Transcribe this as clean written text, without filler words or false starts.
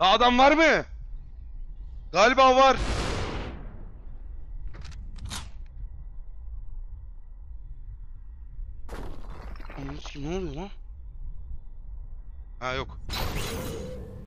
Adam var mı? Galiba var. Ne oluyor lan? Ha yok.